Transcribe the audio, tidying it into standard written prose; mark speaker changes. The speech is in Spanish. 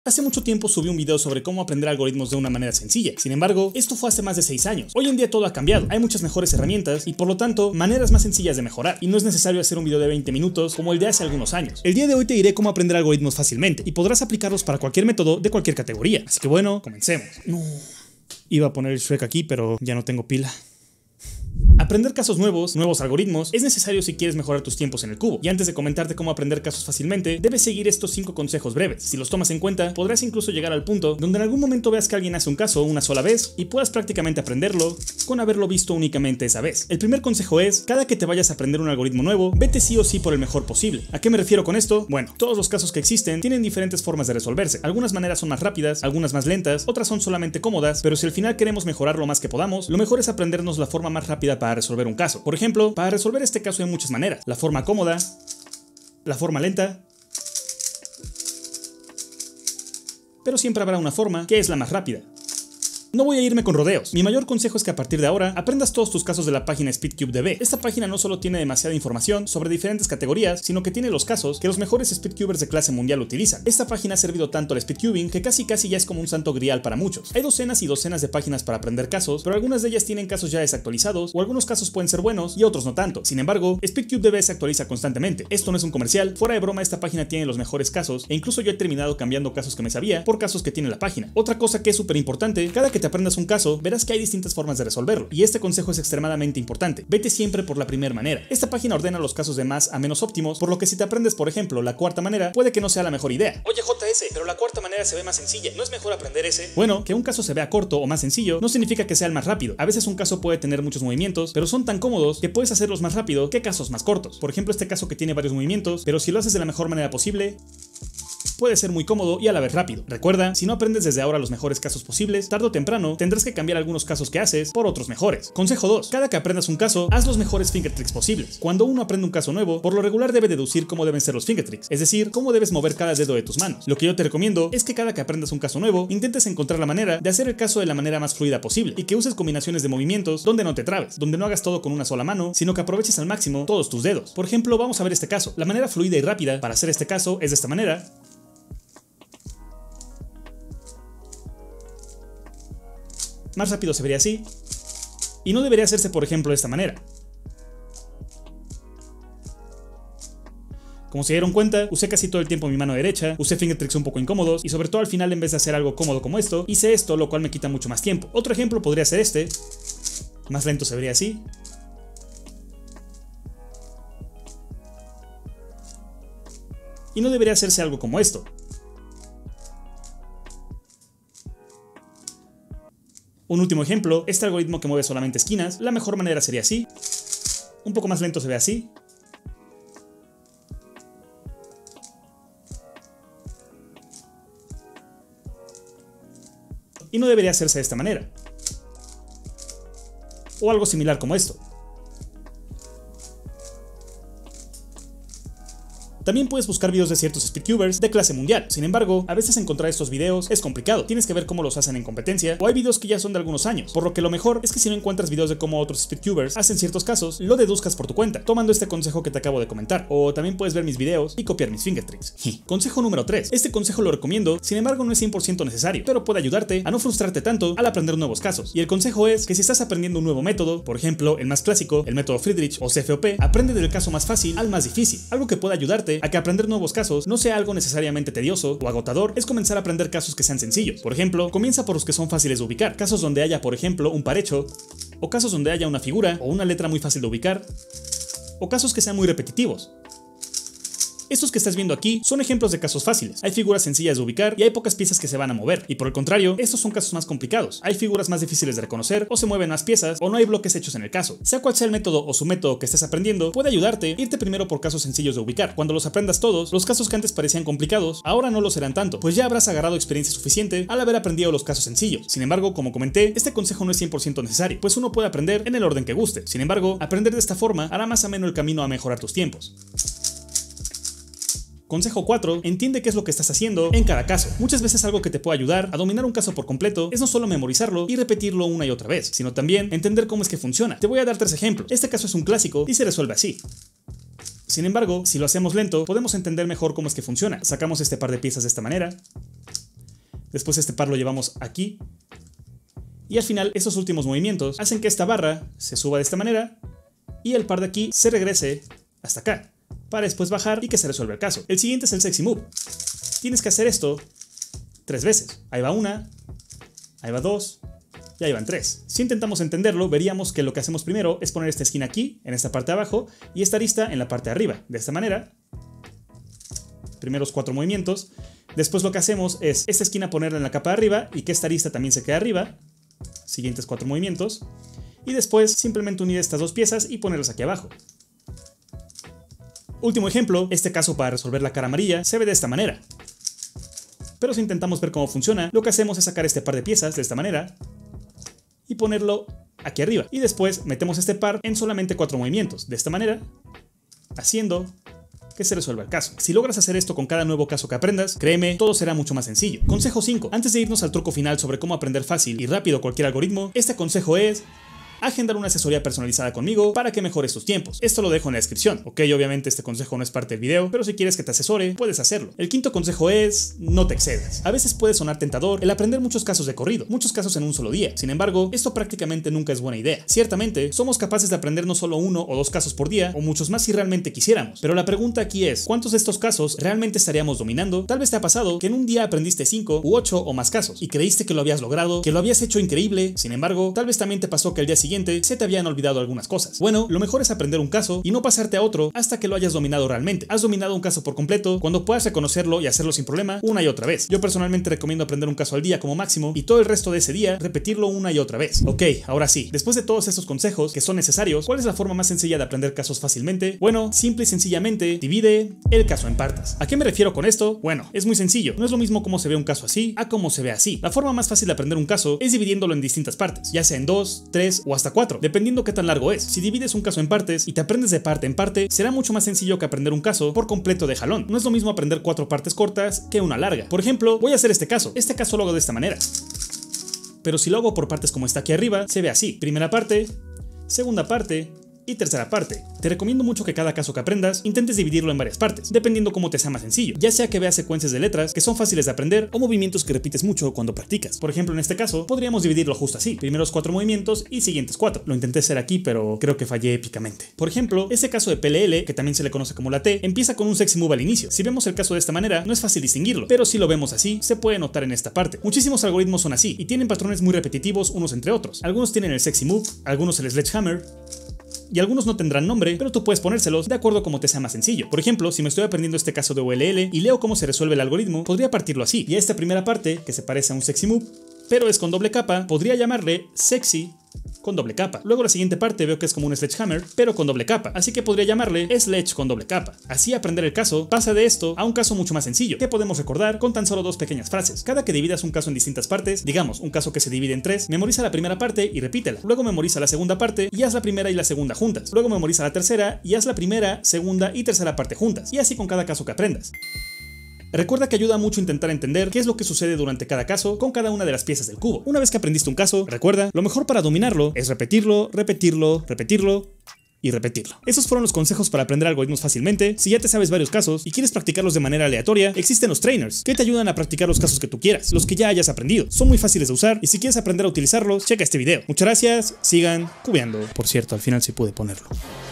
Speaker 1: Hace mucho tiempo subí un video sobre cómo aprender algoritmos de una manera sencilla. Sin embargo, esto fue hace más de 6 años. Hoy en día todo ha cambiado. Hay muchas mejores herramientas y por lo tanto, maneras más sencillas de mejorar. Y no es necesario hacer un video de 20 minutos como el de hace algunos años. El día de hoy te diré cómo aprender algoritmos fácilmente y podrás aplicarlos para cualquier método de cualquier categoría. Así que bueno, comencemos. No. Iba a poner el Shrek aquí, pero ya no tengo pila. Aprender casos nuevos algoritmos, es necesario si quieres mejorar tus tiempos en el cubo. Y antes de comentarte cómo aprender casos fácilmente, debes seguir estos 5 consejos breves. Si los tomas en cuenta, podrás incluso llegar al punto donde en algún momento veas que alguien hace un caso una sola vez y puedas prácticamente aprenderlo con haberlo visto únicamente esa vez. El primer consejo es, cada que te vayas a aprender un algoritmo nuevo, vete sí o sí por el mejor posible. ¿A qué me refiero con esto? Bueno, todos los casos que existen tienen diferentes formas de resolverse. Algunas maneras son más rápidas, algunas más lentas, otras son solamente cómodas, pero si al final queremos mejorar lo más que podamos, lo mejor es aprendernos la forma más rápida para resolver un caso. Por ejemplo, para resolver este caso hay muchas maneras. La forma cómoda, la forma lenta, pero siempre habrá una forma que es la más rápida. No voy a irme con rodeos. Mi mayor consejo es que a partir de ahora aprendas todos tus casos de la página SpeedCubeDB. Esta página no solo tiene demasiada información sobre diferentes categorías, sino que tiene los casos que los mejores speedcubers de clase mundial utilizan. Esta página ha servido tanto al speedcubing que casi ya es como un santo grial para muchos. Hay docenas y docenas de páginas para aprender casos, pero algunas de ellas tienen casos ya desactualizados, o algunos casos pueden ser buenos y otros no tanto. Sin embargo, SpeedCubeDB se actualiza constantemente. Esto no es un comercial, fuera de broma esta página tiene los mejores casos, e incluso yo he terminado cambiando casos que me sabía por casos que tiene la página. Otra cosa que es súper importante, cada que te aprendas un caso, verás que hay distintas formas de resolverlo, y este consejo es extremadamente importante. Vete siempre por la primera manera. Esta página ordena los casos de más a menos óptimos, por lo que si te aprendes, por ejemplo, la cuarta manera, puede que no sea la mejor idea. Oye JS, pero la cuarta manera se ve más sencilla, ¿no es mejor aprender ese? Bueno, que un caso se vea corto o más sencillo no significa que sea el más rápido. A veces un caso puede tener muchos movimientos, pero son tan cómodos que puedes hacerlos más rápido que casos más cortos. Por ejemplo, este caso que tiene varios movimientos, pero si lo haces de la mejor manera posible, puede ser muy cómodo y a la vez rápido. Recuerda, si no aprendes desde ahora los mejores casos posibles, tarde o temprano tendrás que cambiar algunos casos que haces por otros mejores. Consejo 2. Cada que aprendas un caso, haz los mejores finger tricks posibles. Cuando uno aprende un caso nuevo, por lo regular debe deducir cómo deben ser los finger tricks, es decir, cómo debes mover cada dedo de tus manos. Lo que yo te recomiendo es que cada que aprendas un caso nuevo, intentes encontrar la manera de hacer el caso de la manera más fluida posible y que uses combinaciones de movimientos donde no te trabes, donde no hagas todo con una sola mano, sino que aproveches al máximo todos tus dedos. Por ejemplo, vamos a ver este caso. La manera fluida y rápida para hacer este caso es de esta manera. Más rápido se vería así, y no debería hacerse por ejemplo de esta manera. Como se dieron cuenta, usé casi todo el tiempo mi mano derecha, usé finger tricks un poco incómodos y sobre todo al final en vez de hacer algo cómodo como esto, hice esto, lo cual me quita mucho más tiempo. Otro ejemplo podría ser este, más lento se vería así. Y no debería hacerse algo como esto. Un último ejemplo, este algoritmo que mueve solamente esquinas, la mejor manera sería así. Un poco más lento se ve así. Y no debería hacerse de esta manera. O algo similar como esto. También puedes buscar videos de ciertos speedcubers de clase mundial. Sin embargo, a veces encontrar estos videos es complicado. Tienes que ver cómo los hacen en competencia, o hay videos que ya son de algunos años. Por lo que lo mejor es que si no encuentras videos de cómo otros speedcubers hacen ciertos casos, lo deduzcas por tu cuenta, tomando este consejo que te acabo de comentar. O también puedes ver mis videos y copiar mis finger tricks. Consejo número 3. Este consejo lo recomiendo, sin embargo no es 100% necesario, pero puede ayudarte a no frustrarte tanto al aprender nuevos casos. Y el consejo es que si estás aprendiendo un nuevo método, por ejemplo, el más clásico, el método Friedrich o CFOP, aprende del caso más fácil al más difícil. Algo que puede ayudarte a que aprender nuevos casos no sea algo necesariamente tedioso o agotador es comenzar a aprender casos que sean sencillos. Por ejemplo, comienza por los que son fáciles de ubicar, casos donde haya por ejemplo un par hecho, o casos donde haya una figura o una letra muy fácil de ubicar, o casos que sean muy repetitivos. Estos que estás viendo aquí son ejemplos de casos fáciles. Hay figuras sencillas de ubicar y hay pocas piezas que se van a mover. Y por el contrario, estos son casos más complicados. Hay figuras más difíciles de reconocer, o se mueven más piezas, o no hay bloques hechos en el caso. Sea cual sea el método o submétodo que estés aprendiendo, puede ayudarte irte primero por casos sencillos de ubicar. Cuando los aprendas todos, los casos que antes parecían complicados, ahora no lo serán tanto, pues ya habrás agarrado experiencia suficiente al haber aprendido los casos sencillos. Sin embargo, como comenté, este consejo no es 100% necesario, pues uno puede aprender en el orden que guste. Sin embargo, aprender de esta forma hará más ameno el camino a mejorar tus tiempos. Consejo 4. Entiende qué es lo que estás haciendo en cada caso. Muchas veces algo que te puede ayudar a dominar un caso por completo es no solo memorizarlo y repetirlo una y otra vez, sino también entender cómo es que funciona. Te voy a dar 3 ejemplos. Este caso es un clásico y se resuelve así. Sin embargo, si lo hacemos lento, podemos entender mejor cómo es que funciona. Sacamos este par de piezas de esta manera, después este par lo llevamos aquí, y al final estos últimos movimientos hacen que esta barra se suba de esta manera y el par de aquí se regrese hasta acá, para después bajar y que se resuelva el caso. El siguiente es el sexy move. Tienes que hacer esto 3 veces. Ahí va una, ahí va 2 y ahí van 3. Si intentamos entenderlo, veríamos que lo que hacemos primero es poner esta esquina aquí, en esta parte de abajo, y esta arista en la parte de arriba. De esta manera, primeros 4 movimientos. Después lo que hacemos es esta esquina ponerla en la capa de arriba y que esta arista también se quede arriba. Siguientes 4 movimientos. Y después simplemente unir estas dos piezas y ponerlas aquí abajo. Último ejemplo, este caso para resolver la cara amarilla se ve de esta manera. Pero si intentamos ver cómo funciona, lo que hacemos es sacar este par de piezas de esta manera y ponerlo aquí arriba. Y después metemos este par en solamente 4 movimientos, de esta manera, haciendo que se resuelva el caso. Si logras hacer esto con cada nuevo caso que aprendas, créeme, todo será mucho más sencillo. Consejo 5. Antes de irnos al truco final sobre cómo aprender fácil y rápido cualquier algoritmo, este consejo es agendar una asesoría personalizada conmigo para que mejores tus tiempos. Esto lo dejo en la descripción. Ok, obviamente este consejo no es parte del video, pero si quieres que te asesore, puedes hacerlo. El quinto consejo es no te excedas. A veces puede sonar tentador el aprender muchos casos de corrido, muchos casos en un solo día. Sin embargo, esto prácticamente nunca es buena idea. Ciertamente, somos capaces de aprender no solo 1 o 2 casos por día, o muchos más si realmente quisiéramos. Pero la pregunta aquí es, ¿cuántos de estos casos realmente estaríamos dominando? Tal vez te ha pasado que en un día aprendiste 5 u 8 o más casos, y creíste que lo habías logrado, que lo habías hecho increíble. Sin embargo, tal vez también te pasó que al día siguiente se te habían olvidado algunas cosas. Bueno, lo mejor es aprender un caso y no pasarte a otro hasta que lo hayas dominado realmente. Has dominado un caso por completo cuando puedas reconocerlo y hacerlo sin problema una y otra vez. Yo personalmente recomiendo aprender un caso al día como máximo y todo el resto de ese día repetirlo una y otra vez. Ok, ahora sí, después de todos estos consejos que son necesarios, ¿cuál es la forma más sencilla de aprender casos fácilmente? Bueno, simple y sencillamente divide el caso en partes. ¿A qué me refiero con esto? Bueno, es muy sencillo. No es lo mismo cómo se ve un caso así a cómo se ve así. La forma más fácil de aprender un caso es dividiéndolo en distintas partes, ya sea en 2, 3 o hasta 4, dependiendo qué tan largo es. Si divides un caso en partes y te aprendes de parte en parte, será mucho más sencillo que aprender un caso por completo de jalón. No es lo mismo aprender 4 partes cortas que una larga. Por ejemplo, voy a hacer este caso. Este caso lo hago de esta manera. Pero si lo hago por partes como está aquí arriba, se ve así. Primera parte, segunda parte y tercera parte. Te recomiendo mucho que cada caso que aprendas intentes dividirlo en varias partes, dependiendo cómo te sea más sencillo, ya sea que veas secuencias de letras que son fáciles de aprender o movimientos que repites mucho cuando practicas. Por ejemplo, en este caso, podríamos dividirlo justo así, primeros 4 movimientos y siguientes 4. Lo intenté hacer aquí, pero creo que fallé épicamente. Por ejemplo, este caso de PLL, que también se le conoce como la T, empieza con un sexy move al inicio. Si vemos el caso de esta manera, no es fácil distinguirlo, pero si lo vemos así, se puede notar en esta parte. Muchísimos algoritmos son así, y tienen patrones muy repetitivos unos entre otros. Algunos tienen el sexy move, algunos el sledgehammer, y algunos no tendrán nombre, pero tú puedes ponérselos de acuerdo a como te sea más sencillo. Por ejemplo, si me estoy aprendiendo este caso de OLL y leo cómo se resuelve el algoritmo, podría partirlo así. Y a esta primera parte, que se parece a un sexy move, pero es con doble capa, podría llamarle sexy con doble capa. Luego la siguiente parte veo que es como un sledgehammer, pero con doble capa, así que podría llamarle sledge con doble capa. Así aprender el caso pasa de esto a un caso mucho más sencillo, que podemos recordar con tan solo 2 pequeñas frases. Cada que dividas un caso en distintas partes, digamos un caso que se divide en 3, memoriza la primera parte y repítela. Luego memoriza la segunda parte y haz la primera y la segunda juntas. Luego memoriza la tercera y haz la primera, segunda y tercera parte juntas. Y así con cada caso que aprendas. Recuerda que ayuda mucho intentar entender qué es lo que sucede durante cada caso con cada una de las piezas del cubo. Una vez que aprendiste un caso, recuerda, lo mejor para dominarlo es repetirlo, repetirlo, repetirlo y repetirlo. Esos fueron los consejos para aprender algoritmos fácilmente. Si ya te sabes varios casos y quieres practicarlos de manera aleatoria, existen los trainers, que te ayudan a practicar los casos que tú quieras, los que ya hayas aprendido. Son muy fáciles de usar y si quieres aprender a utilizarlos, checa este video. Muchas gracias, sigan cubeando. Por cierto, al final sí pude ponerlo.